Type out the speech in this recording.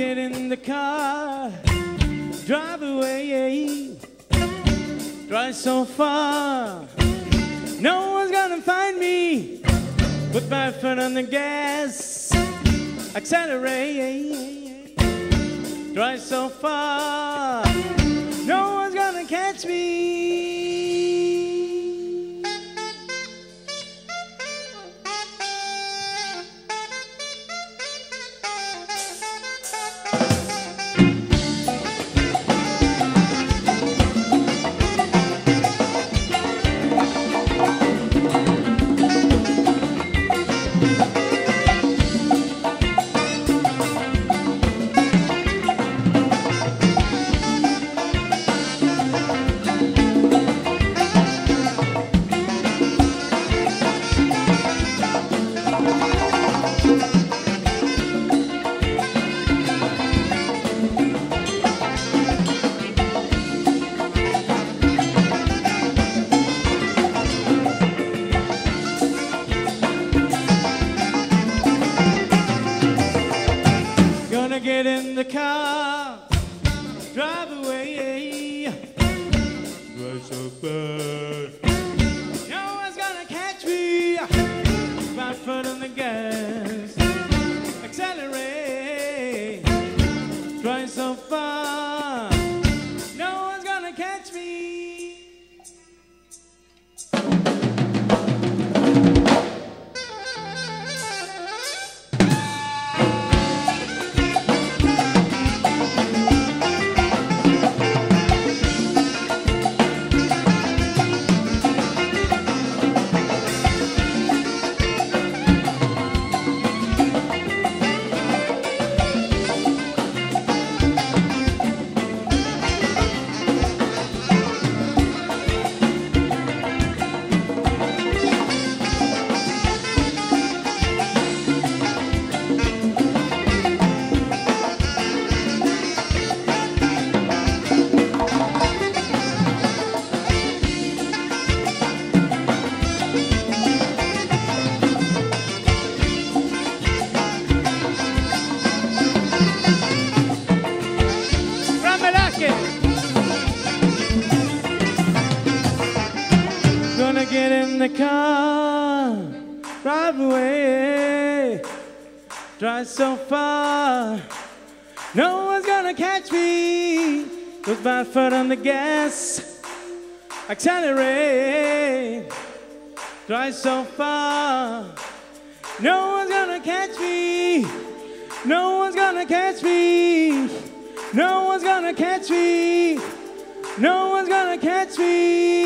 get in the car, drive away, drive so far. No one's gonna find me. Put my foot on the gas, accelerate, drive so far. No one's gonna catch me. Get in the car, drive away, drive so fast. No one's gonna catch me. My foot on the gas, accelerate, drive so far. No one's gonna catch me. Gonna get in the car, drive away, drive so far. No one's gonna catch me. Put my foot on the gas, accelerate, drive so far. No one's gonna catch me. No one's gonna catch me. No one's gonna catch me. No one's gonna catch me.